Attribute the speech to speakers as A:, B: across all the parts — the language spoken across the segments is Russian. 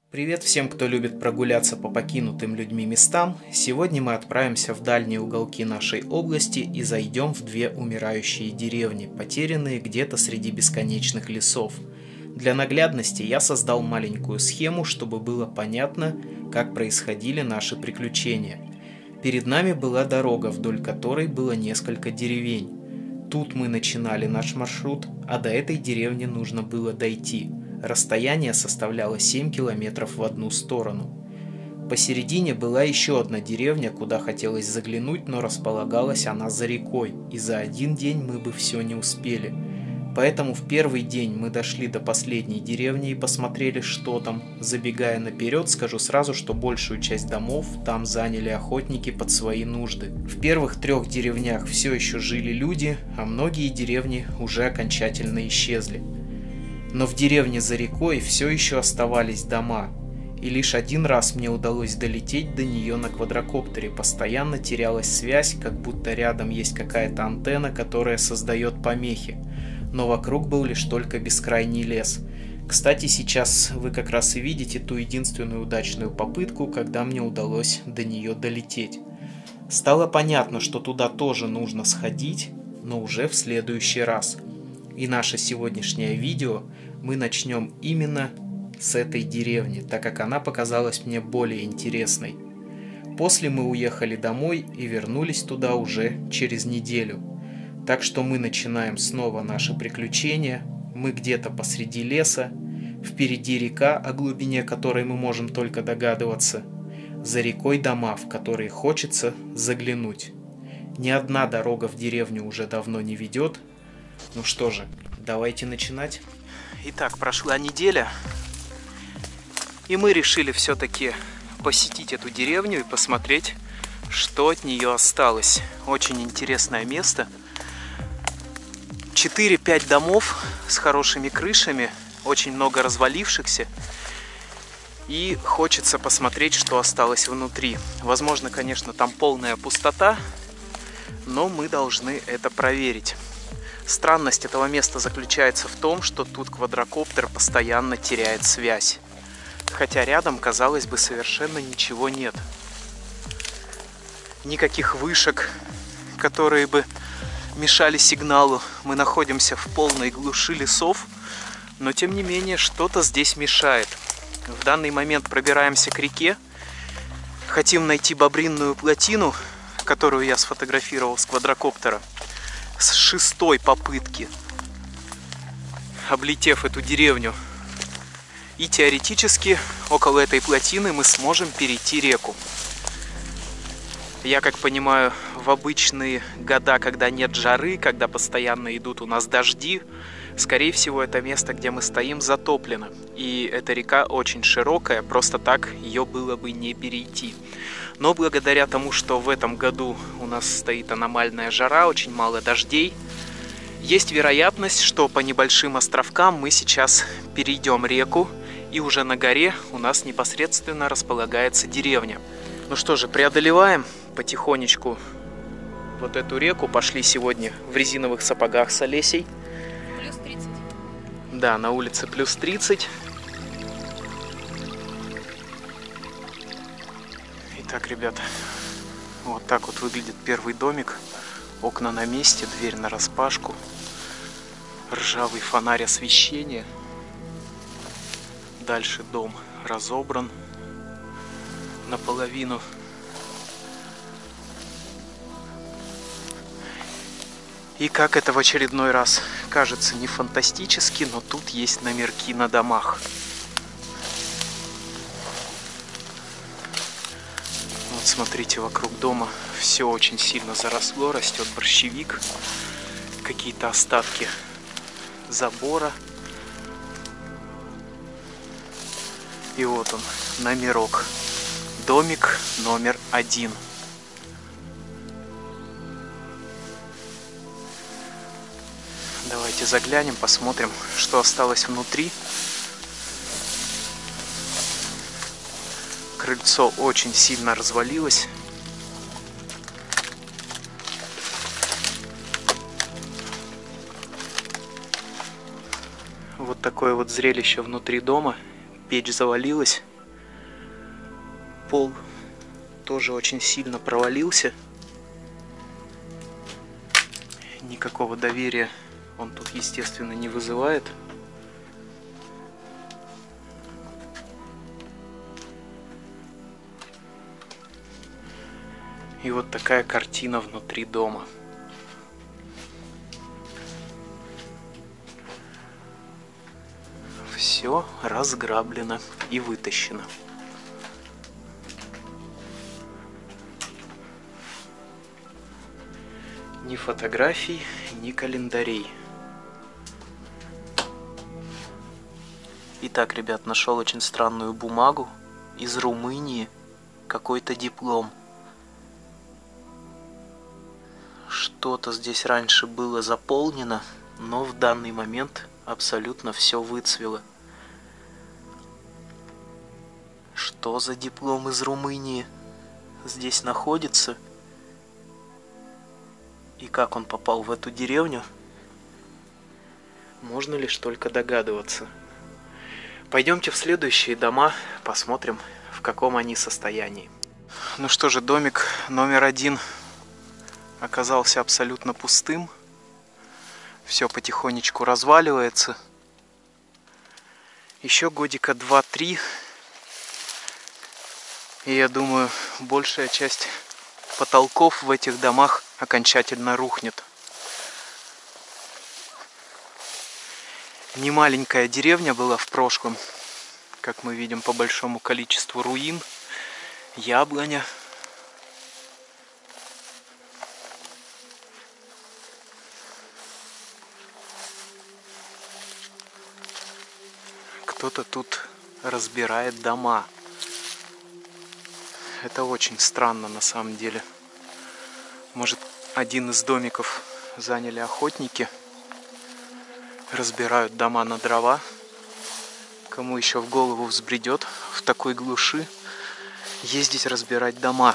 A: Привет всем, кто любит прогуляться по покинутым людьми местам. Сегодня мы отправимся в дальние уголки нашей области и зайдем в две умирающие деревни, потерянные где-то среди бесконечных лесов. Для наглядности я создал маленькую схему, чтобы было понятно, как происходили наши приключения. Перед нами была дорога, вдоль которой было несколько деревень. Тут мы начинали наш маршрут, а до этой деревни нужно было дойти. Расстояние составляло 7 километров в одну сторону. Посередине была еще одна деревня, куда хотелось заглянуть, но располагалась она за рекой, и за один день мы бы все не успели. Поэтому в первый день мы дошли до последней деревни и посмотрели, что там. Забегая наперед, скажу сразу, что большую часть домов там заняли охотники под свои нужды. В первых 3 деревнях все еще жили люди, а многие деревни уже окончательно исчезли. Но в деревне за рекой все еще оставались дома, и лишь один раз мне удалось долететь до нее на квадрокоптере. Постоянно терялась связь, как будто рядом есть какая-то антенна, которая создает помехи, но вокруг был лишь только бескрайний лес. Кстати, сейчас вы как раз и видите ту единственную удачную попытку, когда мне удалось до нее долететь. Стало понятно, что туда тоже нужно сходить, но уже в следующий раз. И наше сегодняшнее видео мы начнем именно с этой деревни, так как она показалась мне более интересной. После мы уехали домой и вернулись туда уже через неделю. Так что мы начинаем снова наши приключения. Мы где-то посреди леса, впереди река, о глубине которой мы можем только догадываться. За рекой дома, в которые хочется заглянуть. Ни одна дорога в деревню уже давно не ведет. Ну что же, давайте начинать. Итак, прошла неделя, и мы решили все-таки посетить эту деревню и посмотреть, что от нее осталось. Очень интересное место. 4-5 домов с хорошими крышами, очень много развалившихся, и хочется посмотреть, что осталось внутри. Возможно, конечно, там полная пустота, но мы должны это проверить. Странность этого места заключается в том, что тут квадрокоптер постоянно теряет связь. Хотя рядом, казалось бы, совершенно ничего нет. Никаких вышек, которые бы мешали сигналу. Мы находимся в полной глуши лесов, но тем не менее что-то здесь мешает. В данный момент пробираемся к реке. Хотим найти бобринную плотину, которую я сфотографировал с квадрокоптера. С 6-й попытки, облетев эту деревню. И теоретически около этой плотины мы сможем перейти реку. Я, как понимаю, в обычные года, когда нет жары, когда постоянно идут у нас дожди, скорее всего, это место, где мы стоим, затоплено. И эта река очень широкая, просто так ее было бы не перейти. Но благодаря тому, что в этом году у нас стоит аномальная жара, очень мало дождей, есть вероятность, что по небольшим островкам мы сейчас перейдем реку, и уже на горе у нас непосредственно располагается деревня. Ну что же, преодолеваем потихонечку вот эту реку. Пошли сегодня в резиновых сапогах с Олесей.
B: Плюс 30.
A: Да, на улице плюс 30. Итак, ребята, вот так вот выглядит первый домик. Окна на месте, дверь нараспашку. Ржавый фонарь освещения. Дальше дом разобран наполовину. И как это в очередной раз кажется не фантастически, но тут есть номерки на домах. Вот смотрите, вокруг дома все очень сильно заросло, растет борщевик, какие-то остатки забора. И вот он, номерок. Домик номер 1. Давайте заглянем, посмотрим, что осталось внутри. Крыльцо очень сильно развалилось. Вот такое вот зрелище внутри дома. Печь завалилась. Пол тоже очень сильно провалился. Никакого доверия он тут, естественно, не вызывает. И вот такая картина внутри дома. Все разграблено и вытащено. Ни фотографий, ни календарей. Итак, ребят, нашел очень странную бумагу из Румынии, какой-то диплом. Что-то здесь раньше было заполнено, но в данный момент абсолютно все выцвело. Что за диплом из Румынии здесь находится? И как он попал в эту деревню, можно лишь только догадываться. Пойдемте в следующие дома, посмотрим, в каком они состоянии. Ну что же, домик номер 1 оказался абсолютно пустым. Все потихонечку разваливается. Еще годика 2-3. И я думаю, большая часть потолков в этих домах окончательно рухнет. Немаленькая деревня была в прошлом, как мы видим по большому количеству руин, яблоня. Кто-то тут разбирает дома. Это очень странно на самом деле. Может, один из домиков заняли охотники, разбирают дома на дрова. Кому еще в голову взбредет в такой глуши ездить разбирать дома?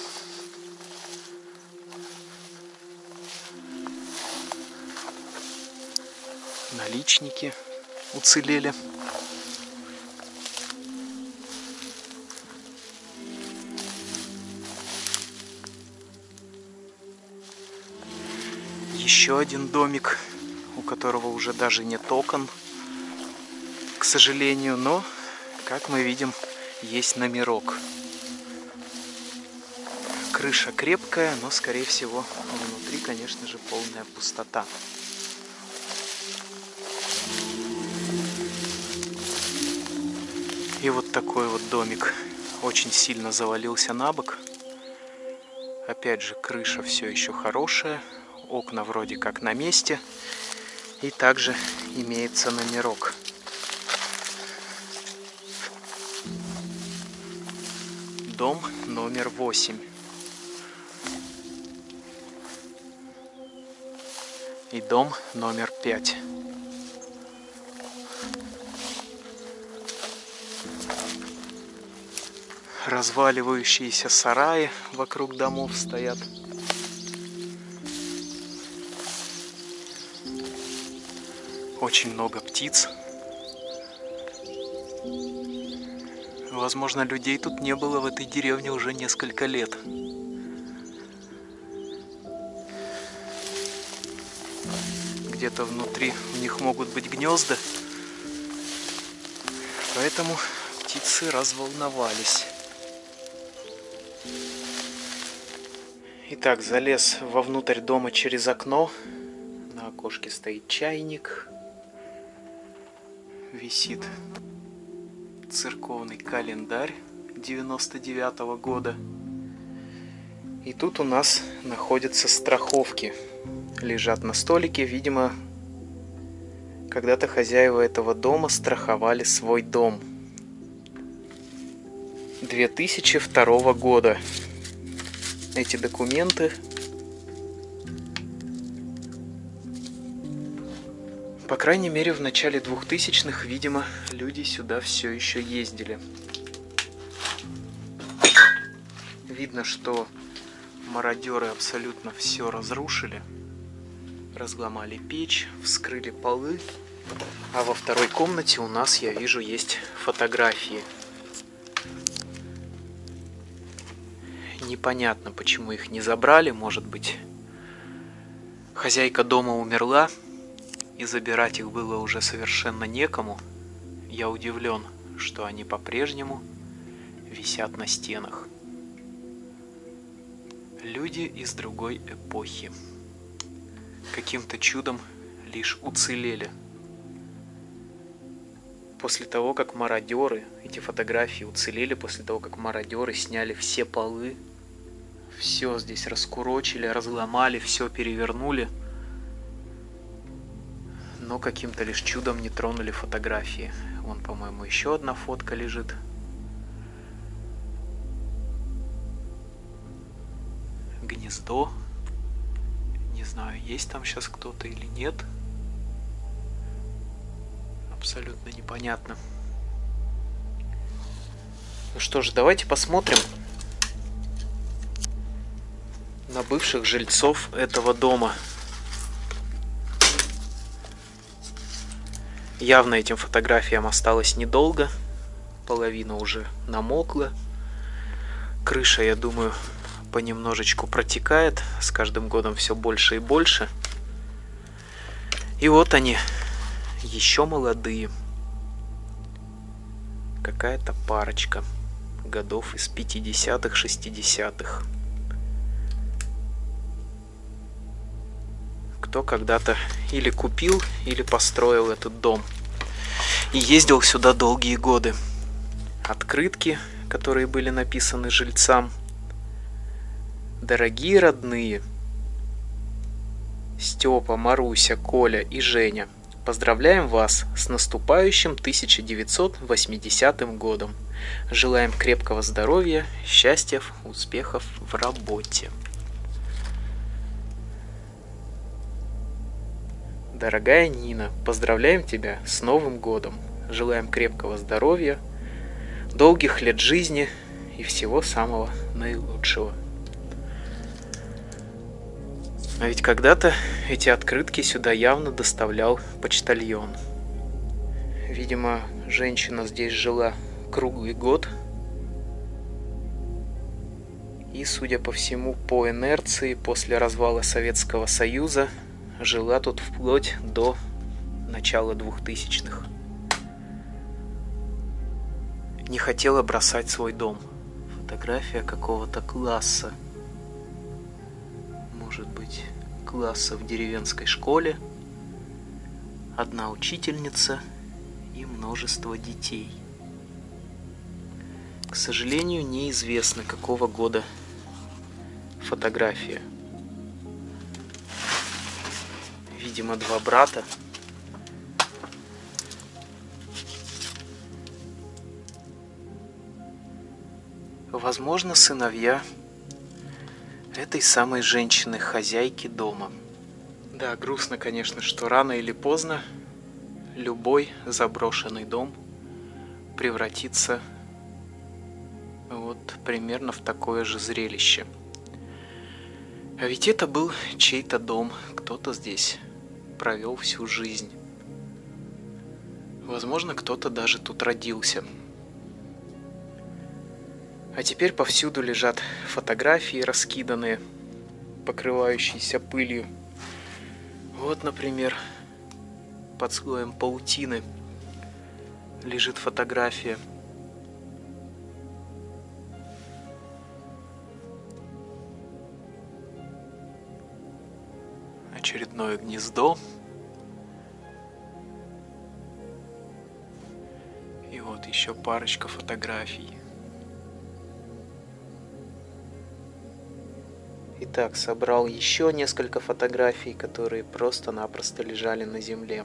A: Наличники уцелели. Еще один домик, у которого уже даже нет окон, к сожалению, но, как мы видим, есть номерок. Крыша крепкая, но, скорее всего, внутри, конечно же, полная пустота. И вот такой вот домик очень сильно завалился на бок. Опять же, крыша все еще хорошая. Окна вроде как на месте. И также имеется номерок. Дом номер 8. И дом номер 5. Разваливающиеся сараи вокруг домов стоят. Очень много птиц. Возможно, людей тут не было в этой деревне уже несколько лет. Где-то внутри у них могут быть гнезда. Поэтому птицы разволновались. Итак, залез вовнутрь дома через окно. На окошке стоит чайник. Висит церковный календарь 99-го года. И тут у нас находятся страховки. Лежат на столике. Видимо, когда-то хозяева этого дома страховали свой дом. 2002 года. Эти документы. По крайней мере, в начале 2000-х, видимо, люди сюда все еще ездили. Видно, что мародеры абсолютно все разрушили. Разломали печь, вскрыли полы. А во второй комнате у нас, я вижу, есть фотографии. Непонятно, почему их не забрали. Может быть, хозяйка дома умерла, и забирать их было уже совершенно некому. Я удивлен, что они по-прежнему висят на стенах. Люди из другой эпохи. Каким-то чудом лишь уцелели. После того, как мародеры, эти фотографии уцелели после того, как мародеры сняли все полы, все здесь раскурочили, разломали, все перевернули, но каким-то лишь чудом не тронули фотографии. Вон, по-моему, еще одна фотка лежит. Гнездо. Не знаю, есть там сейчас кто-то или нет. Абсолютно непонятно. Ну что ж, давайте посмотрим на бывших жильцов этого дома. Явно этим фотографиям осталось недолго. Половина уже намокла. Крыша, я думаю, понемножечку протекает. С каждым годом все больше и больше. И вот они, еще молодые. Какая-то парочка. Годов из 50-х, 60-х. Кто когда-то или купил, или построил этот дом. И ездил сюда долгие годы. Открытки, которые были написаны жильцам. Дорогие родные, Степа, Маруся, Коля и Женя, поздравляем вас с наступающим 1980 годом. Желаем крепкого здоровья, счастья, успехов в работе. Дорогая Нина, поздравляем тебя с Новым годом. Желаем крепкого здоровья, долгих лет жизни и всего самого наилучшего. А ведь когда-то эти открытки сюда явно доставлял почтальон. Видимо, женщина здесь жила круглый год. И, судя по всему, по инерции после развала Советского Союза жила тут вплоть до начала 2000-х. Не хотела бросать свой дом. Фотография какого-то класса. Может быть, класса в деревенской школе. Одна учительница и множество детей. К сожалению, неизвестно, какого года фотография. Видимо, два брата. Возможно, сыновья этой самой женщины, хозяйки дома. Да, грустно, конечно, что рано или поздно любой заброшенный дом превратится вот примерно в такое же зрелище. А ведь это был чей-то дом, кто-то здесь провел всю жизнь. Возможно, кто-то даже тут родился. А теперь повсюду лежат фотографии раскиданные, покрывающиеся пылью. Вот, например, под слоем паутины лежит фотография. Очередное гнездо. И вот еще парочка фотографий. Итак, собрал еще несколько фотографий, которые просто-напросто лежали на земле.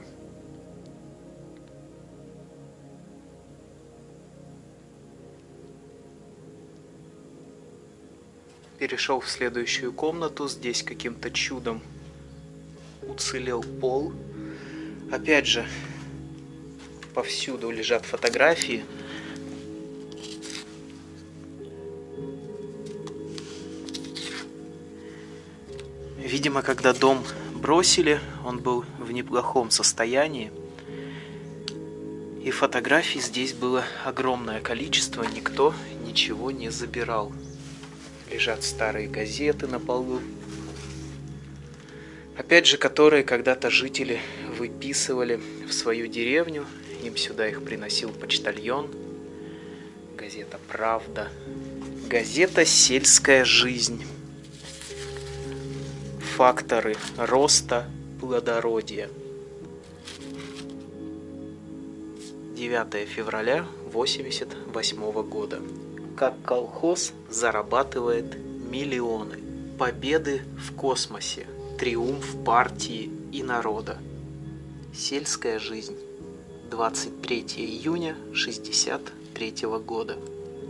A: Перешел в следующую комнату. Здесь каким-то чудом уцелел пол. Опять же, повсюду лежат фотографии. Видимо, когда дом бросили, он был в неплохом состоянии. И фотографий здесь было огромное количество, никто ничего не забирал. Лежат старые газеты на полу. Опять же, которые когда-то жители выписывали в свою деревню. Им сюда их приносил почтальон. Газета «Правда». Газета «Сельская жизнь». Факторы роста плодородия. 9 февраля 1988 года. Как колхоз зарабатывает миллионы. Победы в космосе. Триумф партии и народа. Сельская жизнь. 23 июня 1963 года.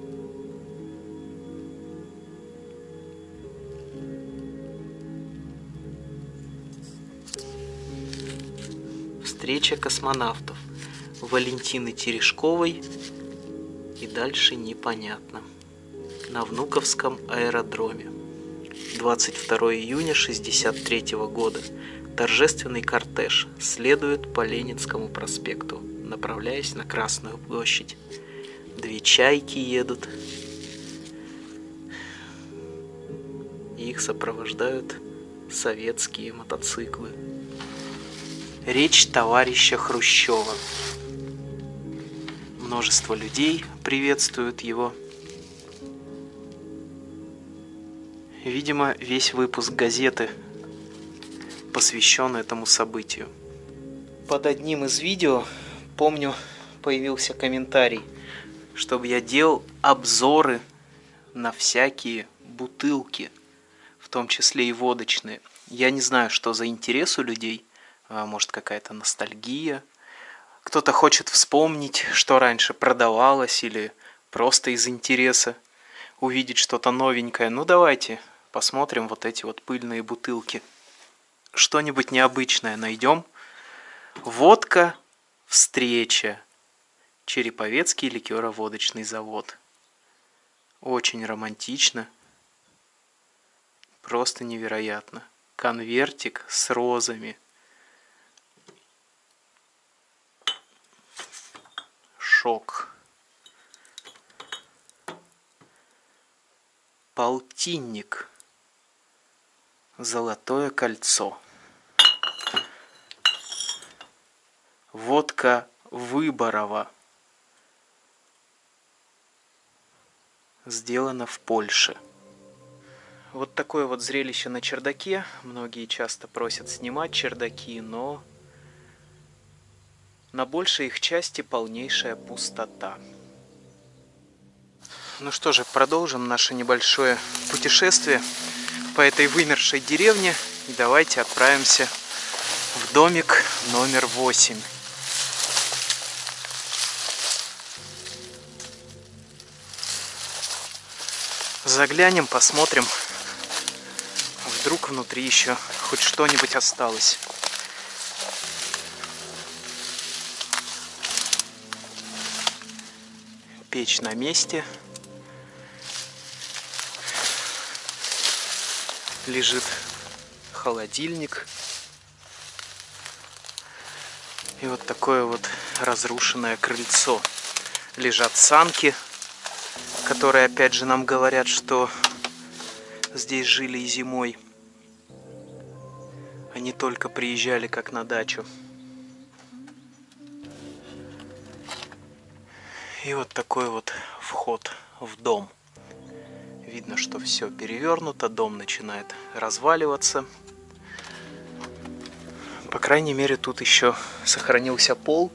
A: Встреча космонавтов Валентины Терешковой и дальше непонятно. На Внуковском аэродроме. 22 июня 1963 года. Торжественный кортеж следует по Ленинскому проспекту, направляясь на Красную площадь. 2 чайки едут. И их сопровождают советские мотоциклы. Речь товарища Хрущева. Множество людей приветствуют его. Видимо, весь выпуск газеты посвящен этому событию. Под одним из видео, помню, появился комментарий, чтобы я делал обзоры на всякие бутылки, в том числе и водочные. Я не знаю, что за интерес у людей, может какая-то ностальгия. Кто-то хочет вспомнить, что раньше продавалось, или просто из интереса увидеть что-то новенькое. Ну давайте посмотрим вот эти вот пыльные бутылки. Что-нибудь необычное найдем. Водка «Встреча». Череповецкий ликероводочный завод. Очень романтично. Просто невероятно. Конвертик с розами. Шок. Полтинник. Золотое кольцо. Водка Выборова. Сделано в Польше. Вот такое вот зрелище на чердаке. Многие часто просят снимать чердаки, но на большей их части полнейшая пустота. Ну что же, продолжим наше небольшое путешествие по этой вымершей деревне. И давайте отправимся в домик номер 8. Заглянем, посмотрим. Вдруг внутри еще хоть что-нибудь осталось. Печь на месте. Лежит холодильник. И вот такое вот разрушенное крыльцо. Лежат санки, которые опять же нам говорят, что здесь жили и зимой. Они только приезжали как на дачу. И вот такой вот вход в дом. Видно, что все перевернуто, дом начинает разваливаться. По крайней мере, тут еще сохранился пол,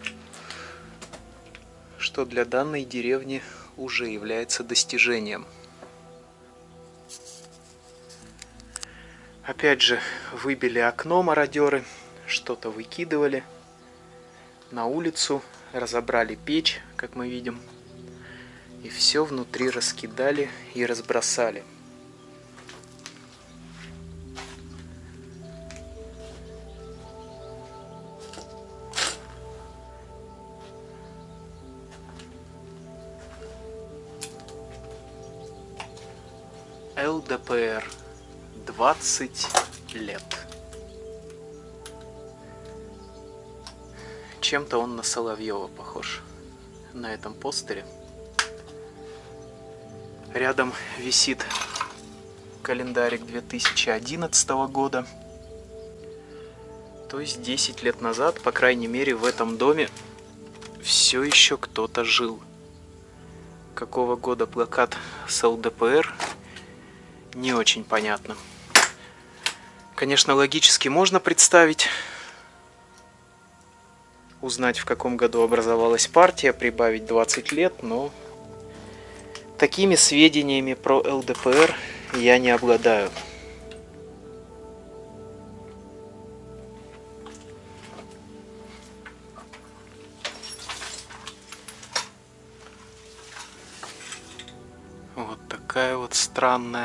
A: что для данной деревни уже является достижением. Опять же, выбили окно мародеры, что-то выкидывали на улицу, разобрали печь, как мы видим, и все внутри раскидали и разбросали. ЛДПР. 20 лет. Чем-то он на Соловьева похож на этом постере. Рядом висит календарик 2011 года. То есть 10 лет назад, по крайней мере, в этом доме все еще кто-то жил. Какого года плакат с ЛДПР, не очень понятно. Конечно, логически можно представить, узнать, в каком году образовалась партия, прибавить 20 лет, но такими сведениями про ЛДПР я не обладаю. Вот такая вот странная,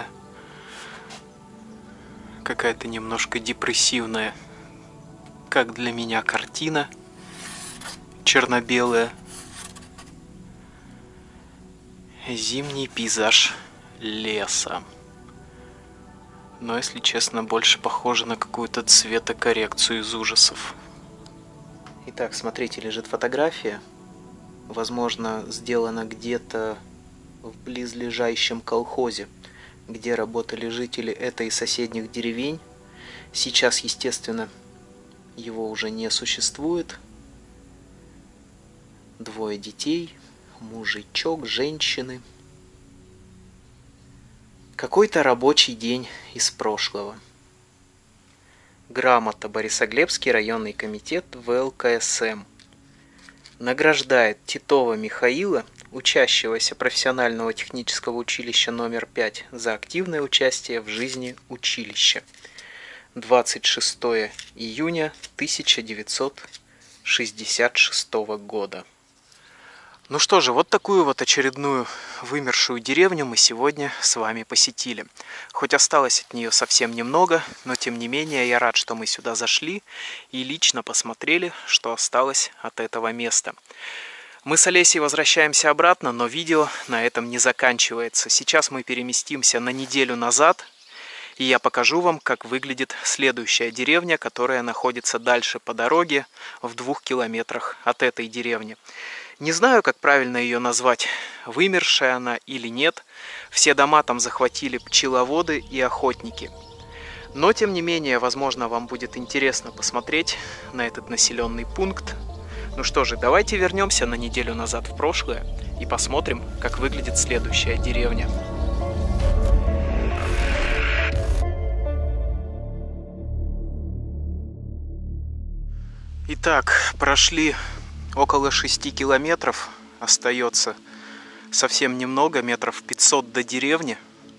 A: какая-то немножко депрессивная, как для меня, картина черно-белая. Зимний пейзаж леса. Но, если честно, больше похоже на какую-то цветокоррекцию из ужасов. Итак, смотрите, лежит фотография. Возможно, сделана где-то в близлежащем колхозе, где работали жители этой и соседних деревень. Сейчас, естественно, его уже не существует. Двое детей, мужичок, женщины. Какой-то рабочий день из прошлого. Грамота. Борисоглебский районный комитет ВЛКСМ награждает Титова Михаила, учащегося профессионального технического училища номер 5, за активное участие в жизни училища. 26 июня 1966 года. Ну что же, вот такую вот очередную вымершую деревню мы сегодня с вами посетили. Хоть осталось от нее совсем немного, но тем не менее я рад, что мы сюда зашли и лично посмотрели, что осталось от этого места. Мы с Олесей возвращаемся обратно, но видео на этом не заканчивается. Сейчас мы переместимся на неделю назад, и я покажу вам, как выглядит следующая деревня, которая находится дальше по дороге в 2 километрах от этой деревни. Не знаю, как правильно ее назвать, вымершая она или нет. Все дома там захватили пчеловоды и охотники. Но, тем не менее, возможно, вам будет интересно посмотреть на этот населенный пункт. Ну что же, давайте вернемся на неделю назад в прошлое и посмотрим, как выглядит следующая деревня. Итак, прошли около 6 километров, остается совсем немного, метров 500 до деревни.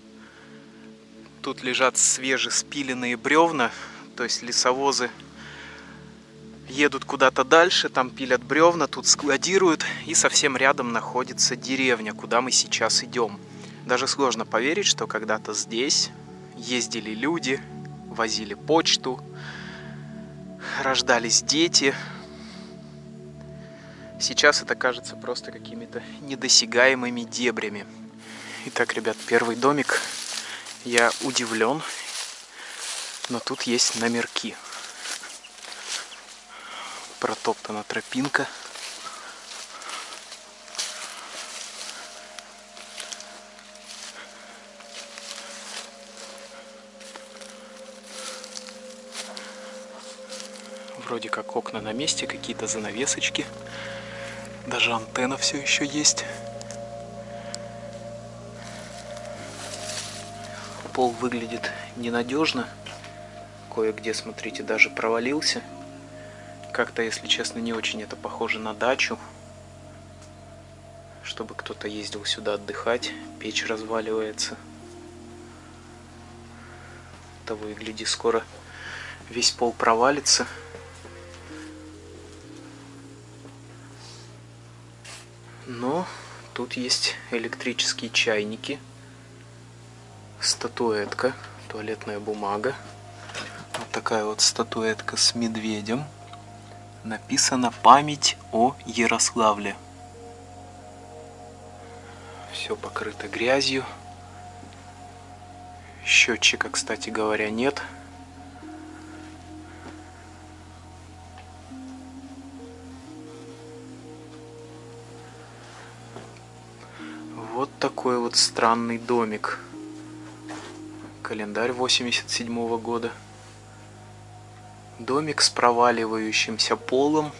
A: Тут лежат свежеспиленные бревна, то есть лесовозы едут куда-то дальше, там пилят бревна, тут складируют, и совсем рядом находится деревня, куда мы сейчас идем. Даже сложно поверить, что когда-то здесь ездили люди, возили почту, рождались дети. Сейчас это кажется просто какими-то недосягаемыми дебрями. Итак, ребят, первый домик. Я удивлен, но тут есть номерки. Протоптана тропинка. Вроде как окна на месте, какие-то занавесочки. Даже антенна все еще есть. Пол выглядит ненадежно. Кое-где, смотрите, даже провалился. Как-то, если честно, не очень это похоже на дачу. Чтобы кто-то ездил сюда отдыхать. Печь разваливается. Того и гляди, скоро весь пол провалится. Но тут есть электрические чайники, статуэтка, туалетная бумага. Вот такая вот статуэтка с медведем. Написано «Память о Ярославле». Все покрыто грязью. Счетчика, кстати говоря, нет. Вот такой вот странный домик. Календарь 87-го года. Домик с проваливающимся полом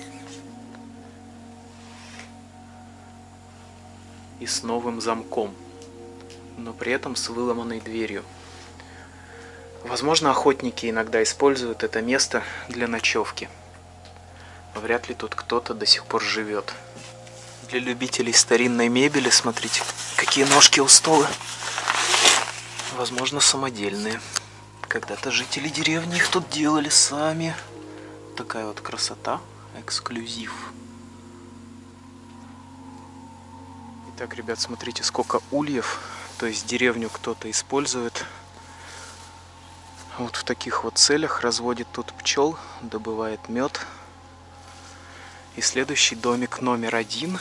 A: и с новым замком, но при этом с выломанной дверью. Возможно, охотники иногда используют это место для ночевки. Вряд ли тут кто-то до сих пор живет. Для любителей старинной мебели, смотрите, какие ножки у стола. Возможно, самодельные. Когда-то жители деревни их тут делали сами. Такая вот красота, эксклюзив. Итак, ребят, смотрите, сколько ульев. То есть деревню кто-то использует вот в таких вот целях. Разводит тут пчел, добывает мед. И следующий домик номер 1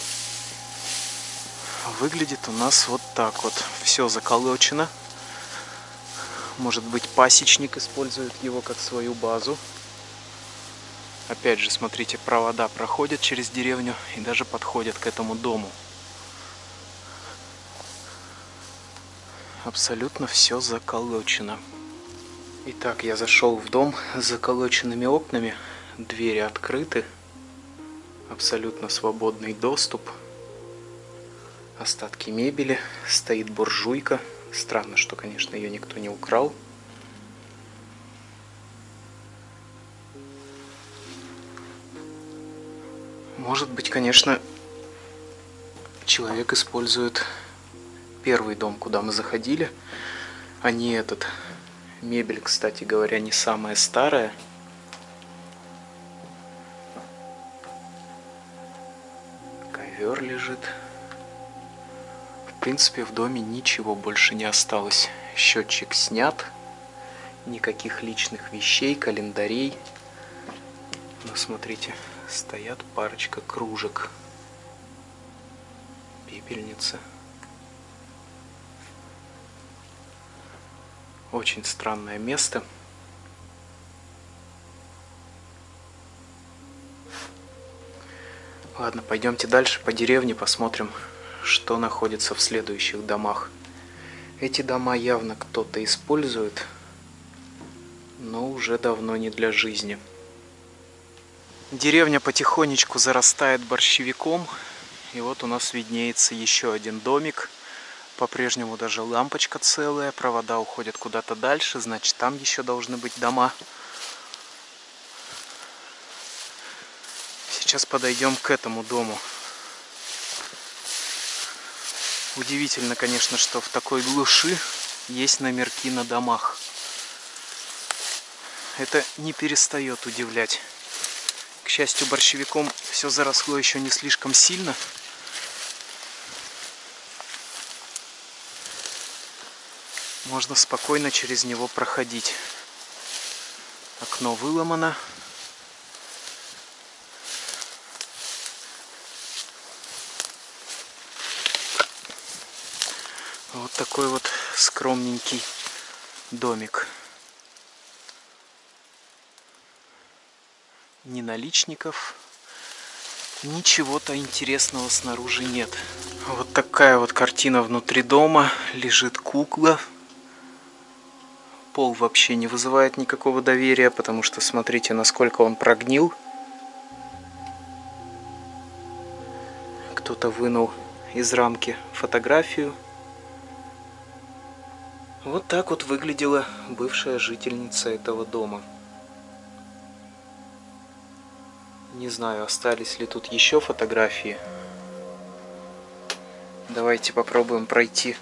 A: выглядит у нас вот так вот. Все заколочено. Может быть, пасечник использует его как свою базу. Опять же, смотрите, провода проходят через деревню и даже подходят к этому дому. Абсолютно все заколочено. Итак, я зашел в дом с заколоченными окнами. Двери открыты. Абсолютно свободный доступ. Остатки мебели. Стоит буржуйка. Странно, что, конечно, ее никто не украл. Может быть, конечно, человек использует первый дом, куда мы заходили, а не этот. Мебель, кстати говоря, не самая старая. Ковер лежит. В принципе, в доме ничего больше не осталось. Счетчик снят. Никаких личных вещей, календарей. Но смотрите, стоят парочка кружек. Пепельница. Очень странное место. Ладно, пойдемте дальше по деревне, посмотрим, что находится в следующих домах. Эти дома явно кто-то использует, но уже давно не для жизни. Деревня потихонечку зарастает борщевиком. И вот у нас виднеется еще один домик. По-прежнему даже лампочка целая. Провода уходят куда-то дальше. Значит, там еще должны быть дома. Сейчас подойдем к этому дому. Удивительно, конечно, что в такой глуши есть номерки на домах. Это не перестает удивлять. К счастью, борщевиком все заросло еще не слишком сильно. Можно спокойно через него проходить. Окно выломано. Вот такой вот скромненький домик. Ни наличников, ничего-то интересного снаружи нет. Вот такая вот картина внутри дома. Лежит кукла. Пол вообще не вызывает никакого доверия, потому что смотрите, насколько он прогнил. Кто-то вынул из рамки фотографию. Вот так вот выглядела бывшая жительница этого дома. Не знаю, остались ли тут еще фотографии. Давайте попробуем пройти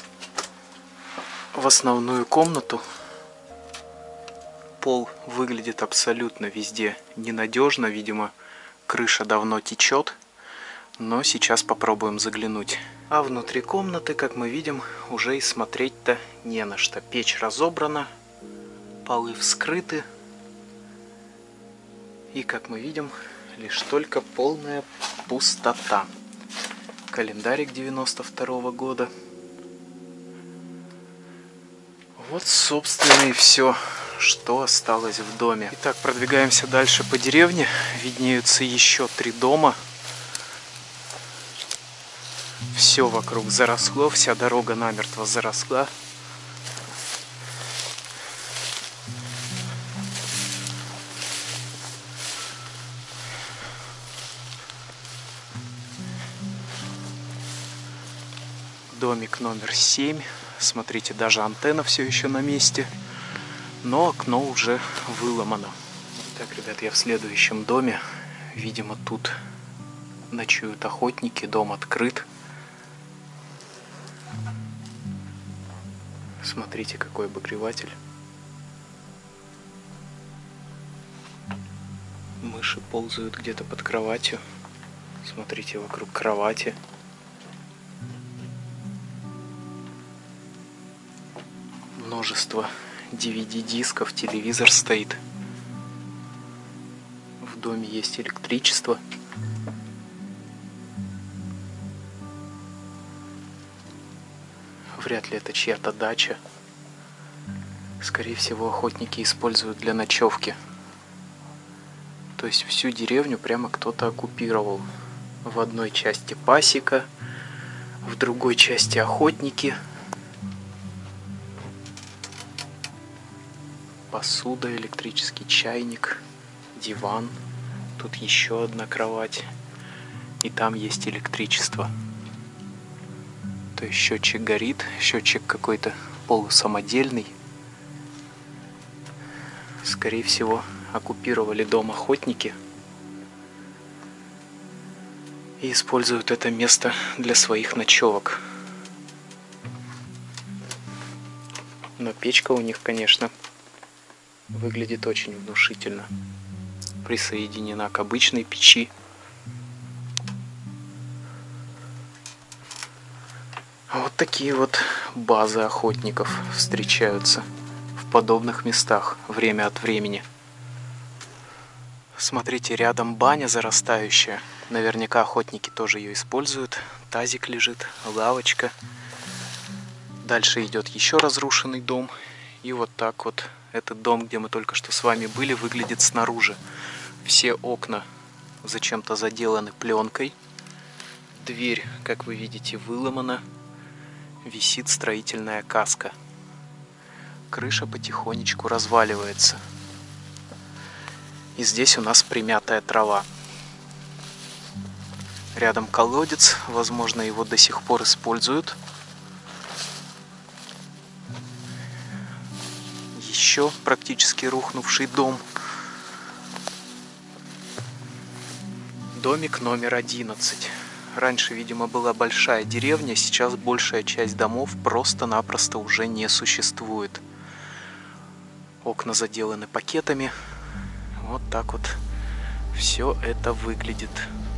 A: в основную комнату. Пол выглядит абсолютно везде ненадежно. Видимо, крыша давно течет. Но сейчас попробуем заглянуть. А внутри комнаты, как мы видим, уже и смотреть-то не на что. Печь разобрана, полы вскрыты. И, как мы видим, лишь только полная пустота. Календарик 92-го года. Вот, собственно, и все, что осталось в доме. Итак, продвигаемся дальше по деревне. Виднеются еще 3 дома. Все вокруг заросло, вся дорога намертво заросла. Домик номер 7. Смотрите, даже антенна все еще на месте, но окно уже выломано. Так, ребят, я в следующем доме. Видимо, тут ночуют охотники, дом открыт. Смотрите, какой обогреватель. Мыши ползают где-то под кроватью. Смотрите, вокруг кровати. Множество DVD-дисков, телевизор стоит. В доме есть электричество. Вряд ли это чья-то дача. Скорее всего, охотники используют для ночевки. То есть всю деревню прямо кто-то оккупировал. В одной части пасека, в другой части охотники. Посуда, электрический чайник, диван. Тут еще одна кровать. И там есть электричество. То есть счетчик горит, счетчик какой-то полусамодельный. Скорее всего, оккупировали дом охотники и используют это место для своих ночевок. Но печка у них, конечно, выглядит очень внушительно. Присоединена к обычной печи. Вот такие вот базы охотников встречаются в подобных местах время от времени. Смотрите, рядом баня зарастающая. Наверняка охотники тоже ее используют. Тазик лежит, лавочка. Дальше идет еще разрушенный дом. И вот так вот этот дом, где мы только что с вами были, выглядит снаружи. Все окна зачем-то заделаны пленкой. Дверь, как вы видите, выломана. Висит строительная каска. Крыша потихонечку разваливается. И здесь у нас примятая трава. Рядом колодец, возможно, его до сих пор используют. Еще практически рухнувший дом. Домик номер 11. Раньше, видимо, была большая деревня, сейчас большая часть домов просто-напросто уже не существует. Окна заделаны пакетами. Вот так вот все это выглядит.